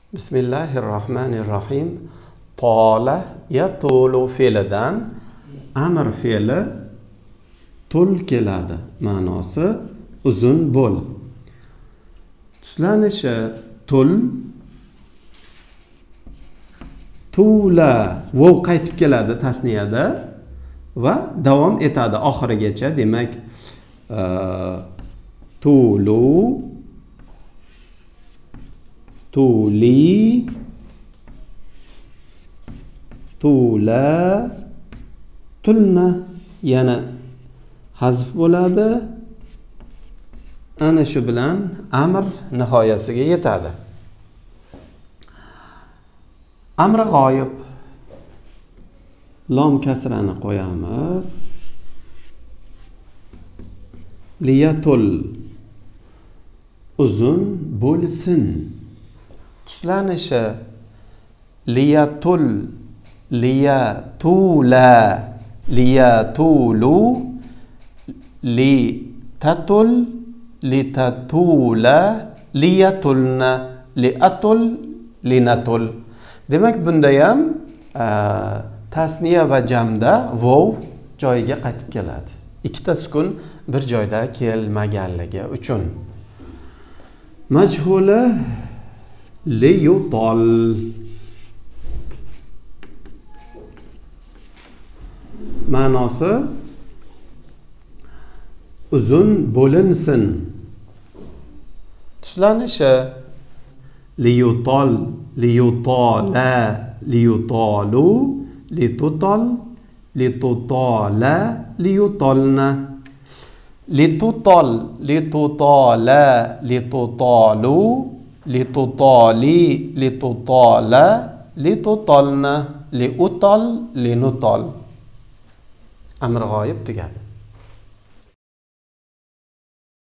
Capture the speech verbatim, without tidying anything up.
Bismillahirrohmanirrohim. Tola yatulu fe'lidan amr fe'li tul keladi. Ma'nosi uzun bo'l. Tuslanishi tul, tula vov qaytib keladi tasniyada va davom etadi oxirigacha. Demak, tulu, tuli, tula, tulna yana hazf bo'ladi. Ana shu bilan amr nihoyasiga yetadi. Amri g'oyib. Lom kasrani qo'yamiz. Liyatul uzun bo'lsin. Tuslanishi liyatul, liyatula, liyatulu, litatul, litatula, liyatulna, liatul, linatul. Demak, bunda ham tasniya va jamda vov joyiga qaytib keladi. Ikkita sukun bir joyda kelmaganligi uchun. Majhula liyutol. Ma'nosi uzun bo'linsin. Tuslanishi liyutol, liyutola, liyutolu, litutol, litutola, liyutolna. Litutol, litutola, litutolu, litutoli, litutola, litutolna, liutol, linutol. Amr g'oyib tugadi.